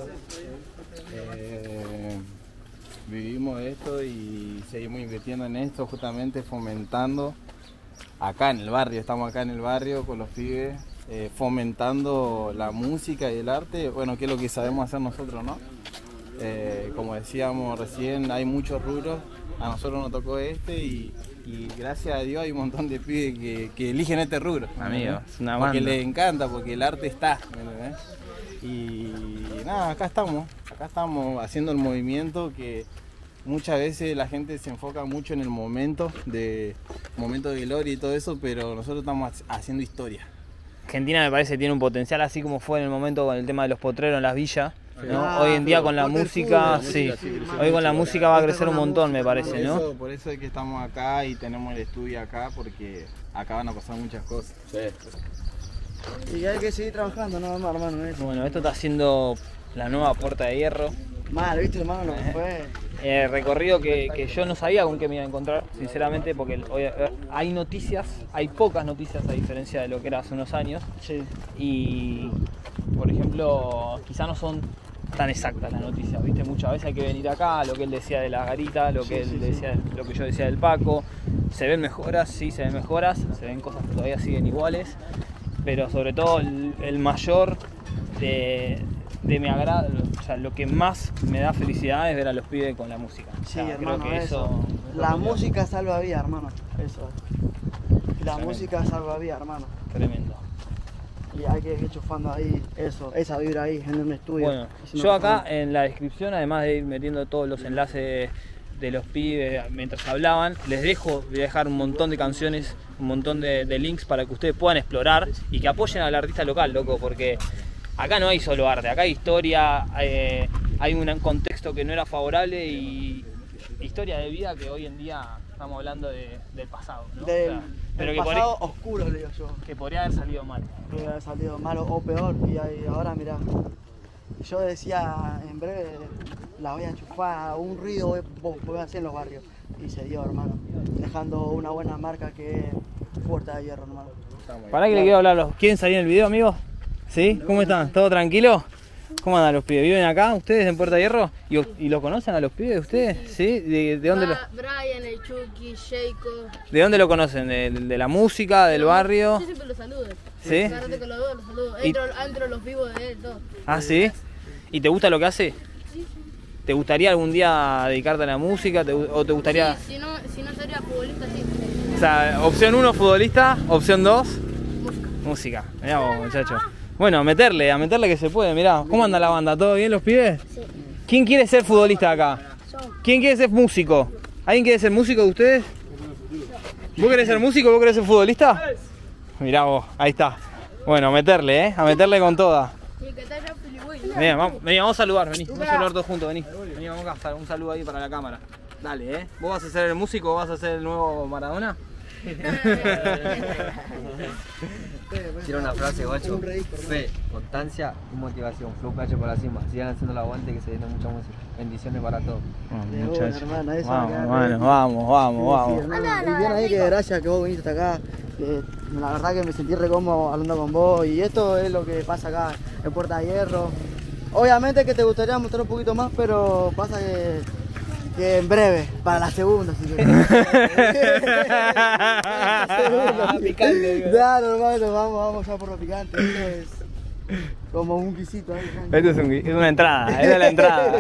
Eh, vivimos esto y seguimos invirtiendo en esto, justamente fomentando acá en el barrio, estamos acá en el barrio con los pibes, eh, fomentando la música y el arte, bueno, que es lo que sabemos hacer nosotros, ¿no? Eh, como decíamos recién, hay muchos rubros, a nosotros nos tocó este y, y gracias a Dios hay un montón de pibes que, que eligen este rubro.
Amigo, es una
Porque
banda.
les encanta, porque el arte está, ¿me entendés? Y nada, acá estamos, acá estamos haciendo el movimiento que muchas veces la gente se enfoca mucho en el momento de momento de gloria y todo eso, pero nosotros estamos ha- haciendo historia.
Argentina me parece que tiene un potencial así como fue en el momento con el tema de los potreros en las villas. ¿no?
Ah,
Hoy en día
pero
con la
por el
música,
fútbol,
sí.
la música, sí, sí,
Hoy con la
sí,
música va a
sí,
crecer
con
un
la
montón, me
música,
parece,
Por
¿no?
eso, por eso es que estamos acá y tenemos el estudio acá, porque acá van a pasar muchas cosas.
Sí.
Y hay que seguir trabajando, nada más, hermano. Eso.
Bueno, esto está haciendo la nueva Puerta de Hierro.
Mal, ¿viste, hermano? Lo que fue.
Eh, recorrido que, que yo no sabía con qué me iba a encontrar, sinceramente, porque hoy, eh, hay noticias, hay pocas noticias a diferencia de lo que era hace unos años.
Sí.
Y, por ejemplo, quizá no son tan exactas las noticias, ¿viste? Muchas veces hay que venir acá, lo que él decía de la garita, lo que, él decía, lo que yo decía del Paco. Se ven mejoras, sí, se ven mejoras, se ven cosas que todavía siguen iguales, pero sobre todo el, el mayor de, de mi agrado, o sea, lo que más me da felicidad es ver a los pibes con la música. O
Sí,
sea,
hermano,
creo que
eso.
eso, es lo
La
que-
música salva vida, hermano. Eso. La
Tremendo.
música salva vida, hermano.
Tremendo.
Y hay que ir enchufando ahí eso, esa vibra ahí en un estudio.
Bueno,
Haciendo
yo acá
cosas.
en la descripción, además de ir metiendo todos los enlaces de los pibes mientras hablaban, les dejo, voy a dejar un montón de canciones, un montón de, de links para que ustedes puedan explorar y que apoyen al artista local, loco, porque acá no hay solo arte, acá hay historia, eh, hay un contexto que no era favorable y historia de vida que hoy en día estamos hablando de- del pasado, ¿no?
Del,
O sea, pero
del
que,
pasado
podría,
oscuro, le digo yo.
que podría haber salido mal.
Puede haber salido malo o peor. Y ahí- ahora, mirá, yo decía, en breve la voy a enchufar, un ruido voy, voy a hacer en los barrios. Y se dio, hermano. Dejando una buena marca que es Puerta de Hierro, hermano.
Pará que le quiero hablar a los... ¿Quieren salir en el video, amigos? ¿Sí? ¿Cómo están? ¿Todo tranquilo? ¿Cómo andan los pibes? ¿Viven acá ustedes en Puerta de Hierro? ¿Y, y lo conocen a los pibes ustedes? ¿Sí? ¿De, de dónde lo,
Bra- Brian, el Chucky, Sheiko.
¿De dónde lo conocen? ¿De, de la música? ¿Del barrio?
Yo siempre los saludo.
¿Sí?
Agarrate con los dos, los saludo.
Y-
Entro, entro los vivos de él, todo.
Ah, ¿sí? ¿Y te gusta lo que hace?
Sí, sí.
¿Te gustaría algún día dedicarte a la música? ¿Te gu- ¿O te gustaría...?
Sí, si, no, si no sería futbolista, sí.
O sea, opción uno, futbolista. Opción dos, música. Mirá vos, muchachos. Bueno, a meterle, a meterle que se puede. Mirá, ¿cómo anda la banda? ¿Todo bien los pibes?
Sí.
¿Quién quiere ser futbolista acá?
Yo.
¿Quién quiere ser músico? ¿Alguien quiere ser músico de ustedes? ¿Vos querés ser músico? ¿Vos querés ser futbolista? Mirá vos, ahí está. Bueno, a meterle, ¿eh? A meterle con toda.
Sí, que está ya Filibuy.
Vení, vamos, vení, vamos a saludar, vení. Vamos a saludar todos juntos, vení. Vení, vamos a hacer un saludo ahí para la cámara. Dale, ¿eh? ¿Vos vas a ser el músico o vas a ser el nuevo Maradona?
Tiene una frase, guacho. Fe, constancia y motivación. Flow P H por la cima. Sigan haciendo el aguante, que se viene mucha música. Bendiciones para todos.
Vamos, muchachos. Vamos, vamos, vamos, vamos, vamos.
Y bien ahí que gracias que vos viniste hasta acá. Que la verdad que me sentí re cómodo hablando con vos. Y esto es lo que pasa acá en Puerta de Hierro. Obviamente que te gustaría mostrar un poquito más, pero pasa que, que en breve, para la segunda, si querés. Picante. Claro, hermano, vamos, vamos ya por lo picante. Esto es como un guisito ahí.
Esto es, un, es una entrada, esta es la entrada.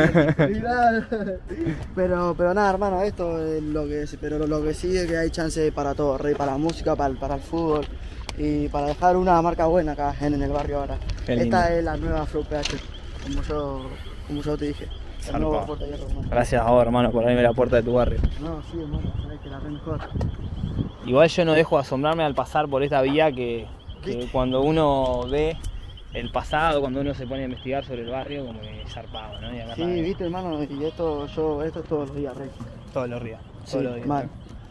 pero, pero nada, hermano, esto es lo que, pero lo, lo que sí es que hay chance para todo, rey, para la música, para el, para el fútbol. Y para dejar una marca buena acá en, en el barrio ahora. Esta es la nueva Flow P H, como yo, como yo te dije. El nuevo Puerta de Hierro, hermano.
Gracias a vos, hermano, por abrirme la puerta de tu barrio.
No, sí, hermano, sabés que la re mejor.
Igual yo no dejo de asombrarme al pasar por esta vía que, que cuando uno ve el pasado, cuando uno se pone a investigar sobre el barrio, como que es zarpado, ¿no? Y acá
sí,
también.
viste, hermano, y esto, yo, esto es todos los días, rey.
Todos los días.
Sí,
todos los días.
mal.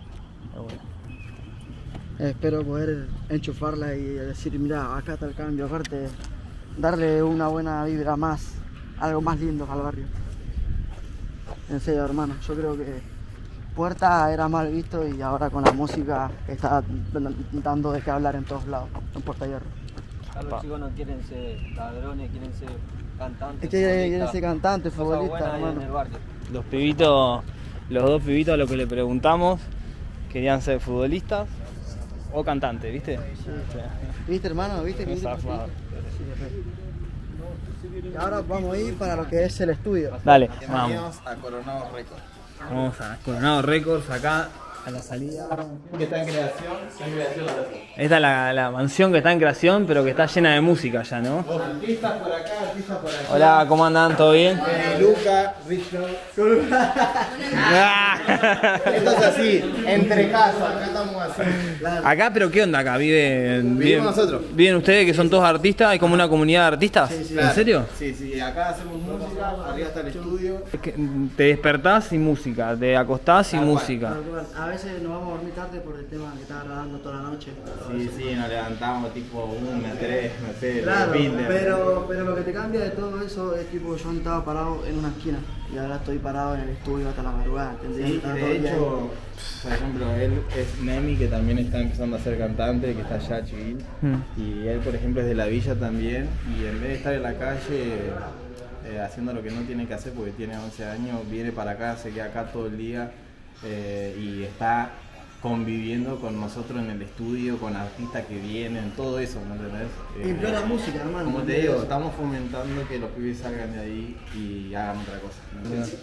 Espero poder enchufarla y decir, mira, acá está el cambio, aparte darle una buena vibra más, algo más lindo al barrio. En serio, hermano, yo creo que Puerta era mal visto y ahora con la música está dando de qué hablar en todos lados, en Puerta de Hierro.
Los chicos no quieren ser ladrones, quieren ser cantantes.
Es que quieren ser cantantes, futbolistas, hermano.
En el barrio.
Los pibitos, los dos pibitos a los que le preguntamos, querían ser futbolistas o cantantes, ¿viste?
Sí. ¿Viste, hermano? ¿Viste? ¿Viste? Y ahora vamos a ir para lo que es el estudio.
Dale,
vamos. a Coronado Records.
Vamos a Coronado Records, acá a la salida.
Que está en creación, está en creación.
Esta es la, la mansión que está en creación, pero que está llena de música ya, ¿no?
Artistas por acá, artistas por allá.
Hola, ¿cómo andan? ¿Todo bien?
Eh, Luca, Richard. Esto es así, entre casos, acá estamos así.
Acá, pero ¿qué onda acá? ¿Viven,
Vivimos nosotros.
¿Viven ustedes que son todos artistas? ¿Hay como una comunidad de artistas?
Sí, sí,
¿En
claro.
serio?
Sí, sí, acá hacemos música, arriba está el estudio.
Es que te despertás y música, te acostás y música.
A veces nos vamos a dormir tarde por el tema que estaba grabando toda la noche.
Sí, sí, nos levantamos tipo una, tres, no sé,
Claro,
veinte.
pero, pero lo que te cambia de todo eso es tipo yo estaba parado en una esquina y ahora estoy parado en el estudio hasta la madrugada, ¿entendés?
Sí,
Estaba
de
todo el día
hecho,
ahí.
por ejemplo, él es Nemi, que también está empezando a ser cantante, que está allá Chivil.
Mm.
Y él, por ejemplo, es de la villa también. Y en vez de estar en la calle eh, haciendo lo que no tiene que hacer, porque tiene once años, viene para acá, se queda acá todo el día eh, y está conviviendo con nosotros en el estudio, con artistas que vienen, todo eso, ¿no entendés?
Y
Eh,
la música, hermano.
Como te digo, estamos fomentando que los pibes salgan de ahí y hagan otra cosa, ¿no entendés?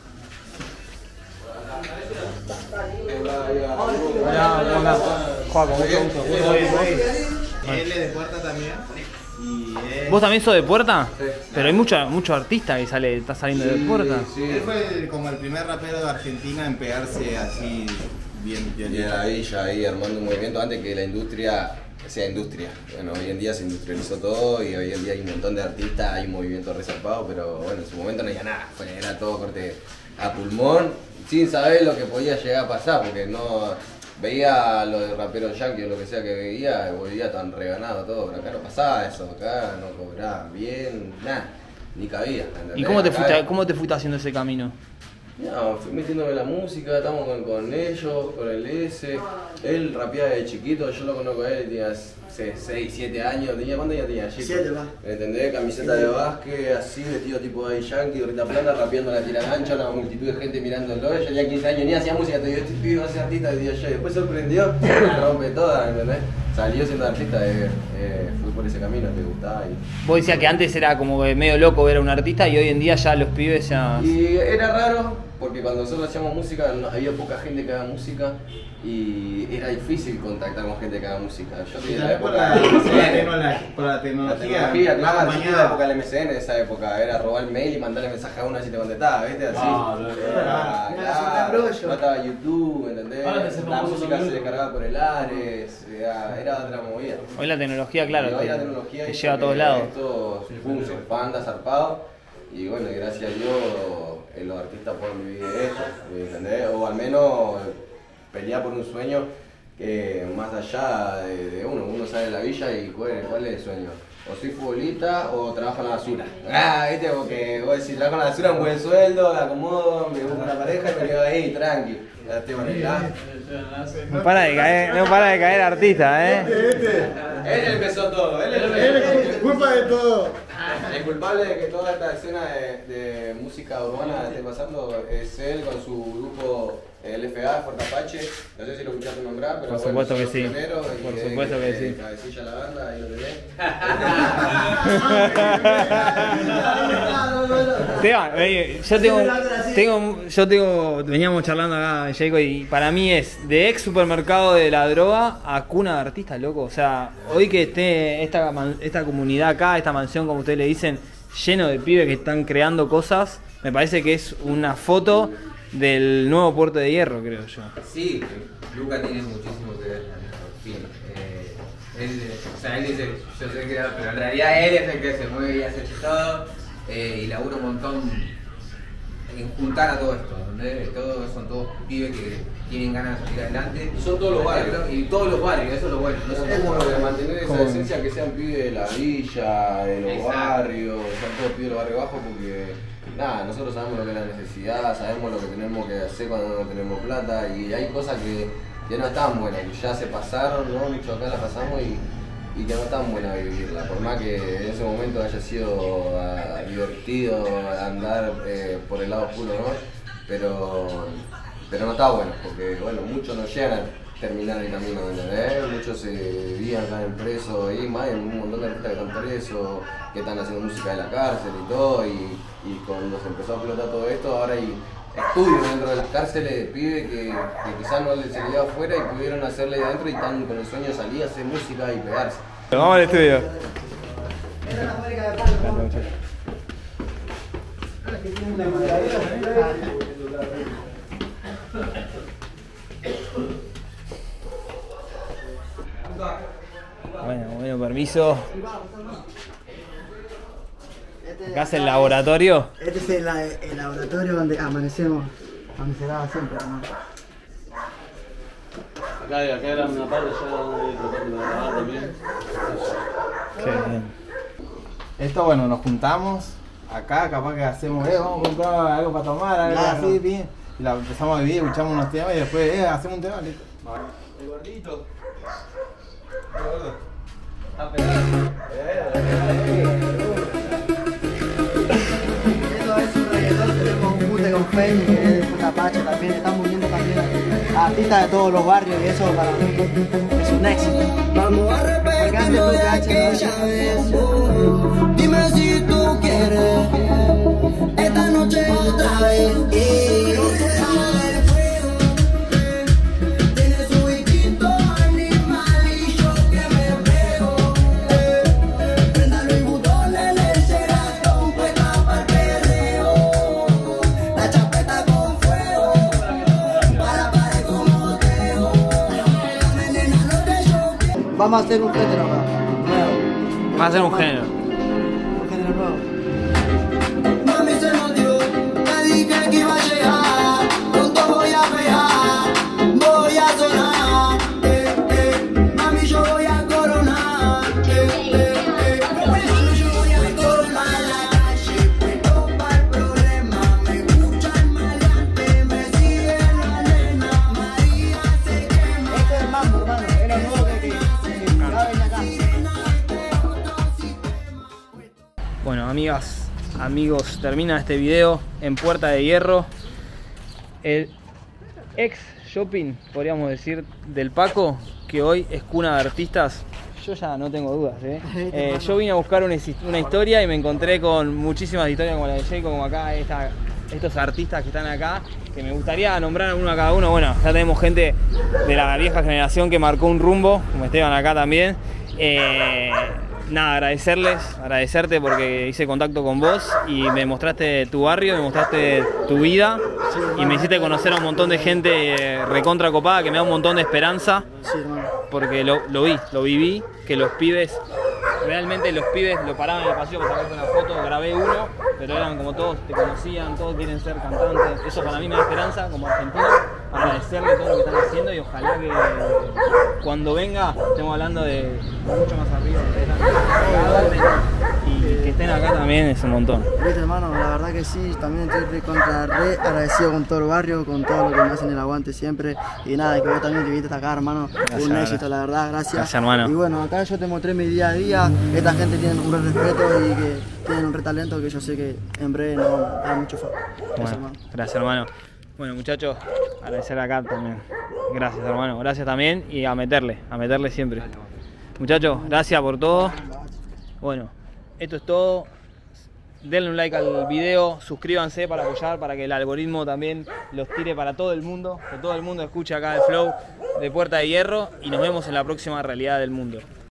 Él es de Puerta también. Y es...
¿Vos también sos de Puerta?
Sí.
Pero hay muchos mucho artistas que sale, está saliendo de Puerta.
Sí. Él fue como el primer rapero de Argentina en pegarse así bien. bien
Y en la villa ahí armando un movimiento antes que la industria sea industria. Bueno, hoy en día se industrializó todo y hoy en día hay un montón de artistas, hay un movimiento resarpado, pero bueno, en su momento no había nada, fue, era todo corte a pulmón, sin saber lo que podía llegar a pasar, porque no veía a los de raperos yankees o lo que sea que veía, volvía tan reganado todo, pero acá no pasaba eso, acá no cobraban bien, nada, ni cabía. ¿entendés?
¿Y cómo te,
Acá-
fuiste, cómo te fuiste haciendo ese camino?
No, fui metiéndome en la música, estamos con, con ellos, con el S. Él rapeaba de chiquito, yo lo conozco a él, tenía seis, siete años, tenía, ¿cuántos años tenía? Chico?
Siete, va.
¿Entendés? Camiseta de básquet, así, vestido tipo de yankee, gorrita plana, rapeando la tira ancha, una multitud de gente mirándolo. Yo tenía quince años, ni hacía música, te digo, este pibe va a ser artista, decía yo. Después sorprendió, rompe toda, ¿entendés? Salió siendo artista, eh, eh, fui por ese camino, te gustaba. Y...
Vos decías que antes era como que medio loco ver a un artista y hoy en día ya los pibes ya...
Y era raro, porque cuando nosotros hacíamos música no- había poca gente que haga música y era difícil contactar con gente que haga música. Yo
Y
soy de la
también por
época
la,
del M
por
S
la
N.
tecnología, por la
La
tecnología,
tecnología, claro, yo soy de la época
mañana.
del M S N, esa época era robar el mail y mandarle mensaje a uno así te contestaba, ¿viste? Así.
Ah, no, no, no.
Era,
Mira, son
claro,
cabrollos.
no estaba YouTube, ¿entendés?
Ahora que se
La
famoso
música
también.
se descargaba por el Ares, era, era otra movida.
Hoy la tecnología, claro,
Y hoy
te,
la tecnología
te
hizo
lleva a todos
que
lados.
Esto pum, se expanda, zarpado. Y bueno, gracias a Dios eh, los artistas pueden vivir de esto, ¿entendés? O al menos eh, pelear por un sueño que más allá de, de uno, uno sale de la villa y cuál, cuál es el sueño. O soy futbolista o trabajo en la basura. Ah, viste, porque vos decís, trabajo en la basura, un buen sueldo, me acomodo, me busco una pareja y me quedo ahí, tranqui. Ya estoy manejando.
No para de caer, no para de caer artista, eh.
Él empezó todo, él
es culpa de todo.
El culpable de que toda esta escena de, de música urbana esté pasando es él con su grupo L F A, Fuerte Apache. No sé si lo escuchaste nombrar, pero
por
bueno,
supuesto que sí.
Primero,
por
y,
supuesto
eh,
que
eh,
sí.
Cabecilla la banda, ahí lo tenés.
Teba, eh, yo tengo, tengo, yo tengo, veníamos charlando acá, Jacob, y para mí es de ex supermercado de la droga a cuna de artistas, loco. O sea, hoy que esté esta, esta comunidad acá, esta mansión, como ustedes le dicen, lleno de pibes que están creando cosas, me parece que es una foto del nuevo Puerto de Hierro, creo yo.
Sí, Luca tiene muchísimo que ver en esto. Sí, eh, él, o sea, él dice, yo soy creador, pero en realidad él es el que se mueve y hace todo, eh, y labura un montón en juntar a todo esto, ¿entendés? Todos son todos pibes que tienen ganas de salir adelante.
Y son todos los barrios.
Y todos los barrios, eso es lo bueno. No
Es
son
como
todos-
de mantener esa
como-
esencia que sean pibes de la villa, de los
Exacto.
barrios, sean todos pibes de los barrios bajos porque nada, nosotros sabemos lo que es la necesidad, sabemos lo que tenemos que hacer cuando no tenemos plata y hay cosas que, que no están buenas, que ya se pasaron, ¿no? Mucho acá las pasamos y, y que no están buenas vivirla, por más que en ese momento haya sido ah, divertido andar eh, por el lado oscuro, ¿no? Pero, pero no está bueno, porque bueno, muchos no llegan a terminar el camino, ¿entendés? Muchos se vivían acá en preso y más, hay un montón de artistas que están presos, que están haciendo música de la cárcel y todo, y, y cuando se empezó a explotar todo esto, ahora hay estudios dentro de las cárceles de pibes que, que quizás no les se les dio afuera y pudieron hacerle de adentro y están con el sueño de salir a hacer música y pegarse.
Vamos al estudio. Bueno, bueno, permiso. Acá es el laboratorio.
Este es el, el laboratorio donde amanecemos, donde se graba siempre, ¿no?
Acá, acá era una parte ya donde tratando de grabar también.
Qué bien.
Esto, bueno, nos juntamos acá, capaz que hacemos, eh, vamos a comprar algo para tomar, algo
Claro.
así, bien. Y la empezamos a vivir, escuchamos unos temas y después, eh, hacemos un tema, listo.
El gordito.
El gordo.
Está pegado.
Esto es un reggaetón, tenemos un junte con Femi, que es de Fuerte Apache también, estamos uniendo también a artistas de todos los barrios y eso para mí es un éxito.
Vamos a repetir lo de aquella vez. Dime si tú quieres esta noche otra vez. Y no te sabes el fuego. Tiene su instinto animal y yo que me pego. Préndalo y botón en el ceratón, puesta para el perreo. La chapeta con fuego, para pared como teo. Dame nena lo que yo quiero.
Vamos a hacer un género nuevo.
Va a ser un género.
Un género nuevo.
Mami se nos dio, te dije que iba a llegar, pronto voy a pegar, voy a sonar, eh, eh, mami yo voy a coronar, eh, eh, eh, mami yo voy a coronar la calle, puesto para el problema, me escucha el maleante, me sigue la nena, María se quema.
Esto es el mambo, hermano, es lo nuevo que, que, que graben acá.
Bueno, amigas, amigos, termina este video en Puerta de Hierro. El ex shopping, podríamos decir, del Paco, que hoy es cuna de artistas. Yo ya no tengo dudas, ¿eh? Eh, yo vine a buscar una, una historia y me encontré con muchísimas historias como la de Jay, como acá esta, estos artistas que están acá, que me gustaría nombrar a uno a cada uno. Bueno, ya tenemos gente de la vieja generación que marcó un rumbo, como Esteban acá también. Eh, nada, agradecerles, agradecerte porque hice contacto con vos y me mostraste tu barrio, me mostraste tu vida y me hiciste conocer a un montón de gente eh, recontra copada que me da un montón de esperanza.
Sí, hermano.
Porque lo, lo vi, lo viví, que los pibes, realmente los pibes lo paraban en el pasillo para sacarte una foto, grabé uno, pero eran como todos, te conocían, todos quieren ser cantantes, eso para mí me da esperanza como argentino. agradecerle todo lo que están haciendo y ojalá que cuando venga estemos hablando de mucho más arriba y que estén acá también es un montón.
Viste, hermano, la verdad que sí, también estoy re contra re agradecido con todo el barrio, con todo lo que me hacen el aguante siempre. Y nada, que vos también te viniste hasta acá, hermano.
Gracias,
un éxito,
gracias.
la verdad, gracias.
Gracias, hermano.
Y bueno, acá yo te mostré mi día a día, esta gente tiene un re respeto y que tienen un re talento que yo sé que en breve nos vamos a dar mucho favor. Gracias,
Bueno,
hermano.
gracias, hermano. Bueno, muchachos, agradecer acá también. Gracias, hermano. Gracias también y a meterle, a meterle siempre. Muchachos, gracias por todo. Bueno, esto es todo. Denle un like al video, suscríbanse para apoyar, para que el algoritmo también los tire para todo el mundo, que todo el mundo escuche acá el flow de Puerta de Hierro y nos vemos en la próxima Realidad del Mundo.